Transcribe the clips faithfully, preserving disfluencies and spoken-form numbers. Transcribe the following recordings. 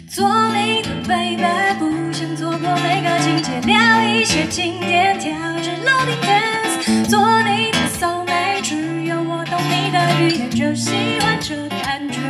做你的 baby， 不想错过每个情节，聊一些经典，跳支 loading dance。做你的 soul mate， 只有我懂你的语言，就喜欢这感觉。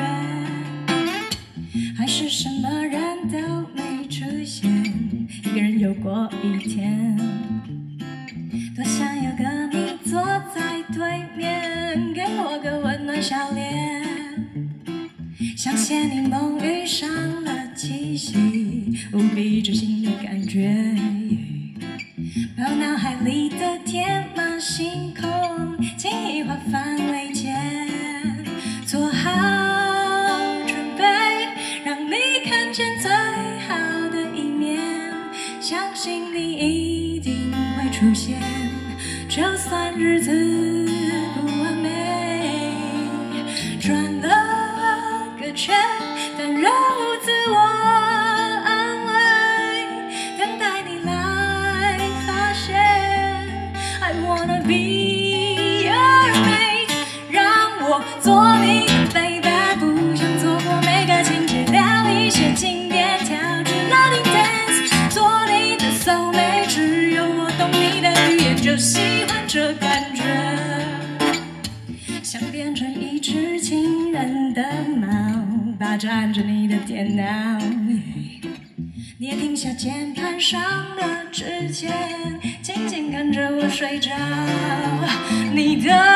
还是什么人都没出现，一个人有过一天。多想有个你坐在对面，给我个温暖笑脸。像仙柠檬遇上了七夕，无比真心的感觉，把脑海里的天马行空轻易化繁为简，做好准备，让你看见最好的一面，相信你一定会出现，就算日子不完美，转了个圈，但仍无自我安慰，等待你来发现。I wanna be your mate， 让我做你的 baby， 不想错过每个情节，聊一些经典，跳支 loading dance。做你的 soul mate， 只有我懂你的语言，就喜欢这感觉。想变成一只亲人的猫，霸占着你的电脑，你也停下键盘上的指尖，静静看着我睡着。你的